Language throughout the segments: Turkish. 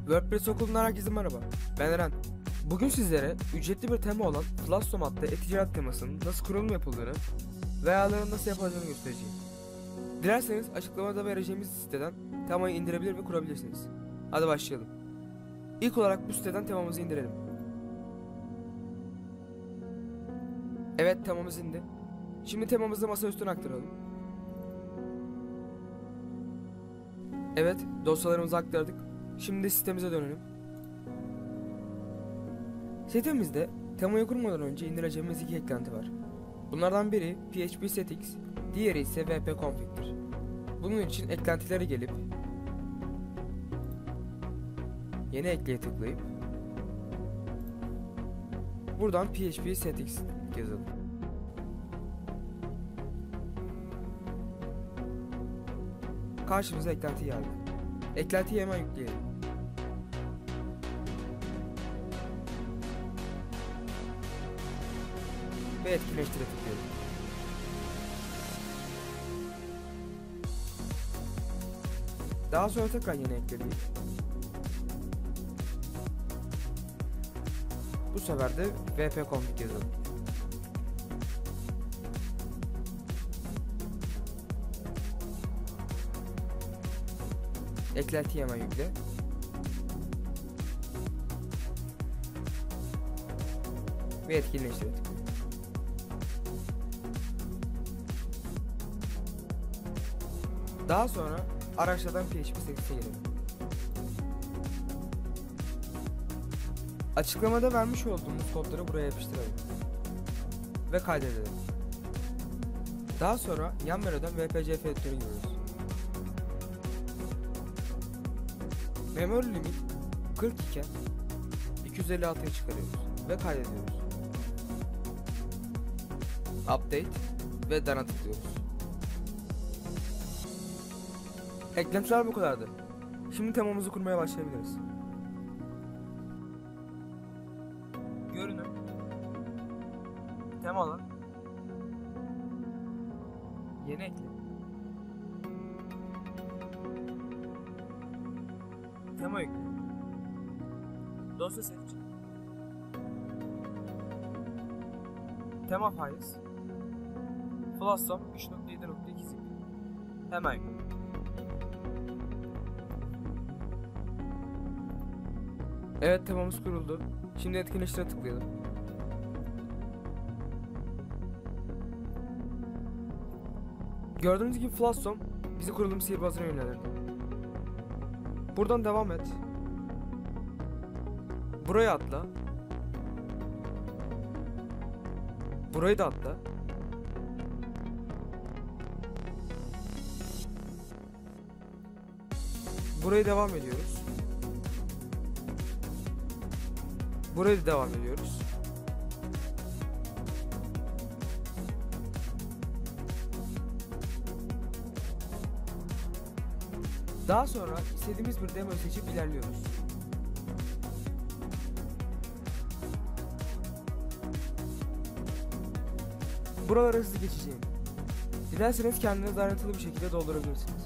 WordPress okulundan herkese merhaba. Ben Eren. Bugün sizlere ücretli bir tema olan Fluxom adlı e-ticaret temasının nasıl kurulum yapıldığını ve ayarlarını nasıl yapılacağını göstereceğim. Dilerseniz açıklamada vereceğimiz siteden temayı indirebilir ve kurabilirsiniz. Hadi başlayalım. İlk olarak bu siteden temamızı indirelim. Evet, temamız indi. Şimdi temamızı masa üstüne aktaralım. Evet, dosyalarımızı aktardık. Şimdi sitemize dönelim. Sitemizde temayı kurmadan önce indireceğimiz iki eklenti var. Bunlardan biri PHP Settings, diğeri ise WP Config'tir. Bunun için eklentilere gelip yeni ekleye tıklayıp buradan PHP Settings yazalım. Karşımıza eklenti geldi. Eklentiyi hemen yükleyelim. Ve etkileştire tıklayalım. Daha sonra tekrar yeni ekleyip bu sefer de WP Config yazalım. Eklentiyi hemen yükle. Ve etkinleştir. Daha sonra araçlardan PHP 8'e girelim. Açıklamada vermiş olduğumuz kodları buraya yapıştıralım. Ve kaydedelim. Daha sonra yan menüden WPCF editörü giriyoruz. Memory limit 40 iken 256'ya çıkarıyoruz ve kaydediyoruz. Update ve Done'a tıklıyoruz. Eklentiler bu kadardı. Şimdi temamızı kurmaya başlayabiliriz. Görünüm, temalar, yeni ekle, tema yükle, dosya seç, tema files, Fluxom 3.7.2 zip, hemen yükle. Evet, temamız kuruldu. Şimdi etkinleştire tıklayalım. Gördüğünüz gibi Fluxom bizi kurulum sihirbazına yönlendirdi. Buradan devam et. Buraya atla. Burayı da atla. Burayı devam ediyoruz. Buraya da devam ediyoruz. Daha sonra istediğimiz bir demo seçip ilerliyoruz. Buralara hızlı geçeceğim. Dilerseniz kendiniz ayrıntılı bir şekilde doldurabilirsiniz.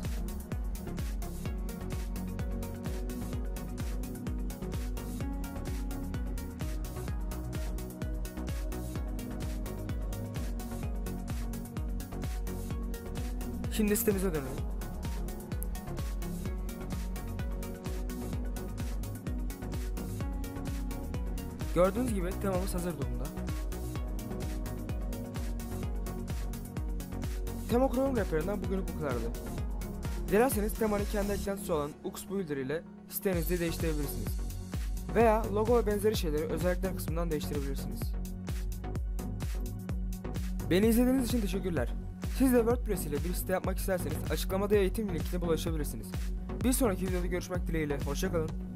Şimdi sitemize dönelim. Gördüğünüz gibi temamız hazır durumda. Tema kurulum rehberinden bugünlük bu kadardı. Dilerseniz temanın kendi eklentisi olan Ux Builder ile sitenizde değiştirebilirsiniz. Veya logo ve benzeri şeyleri özellikler kısmından değiştirebilirsiniz. Beni izlediğiniz için teşekkürler. Siz de WordPress ile bir site yapmak isterseniz açıklamada eğitim linkine ulaşabilirsiniz. Bir sonraki videoda görüşmek dileğiyle. Hoşça kalın.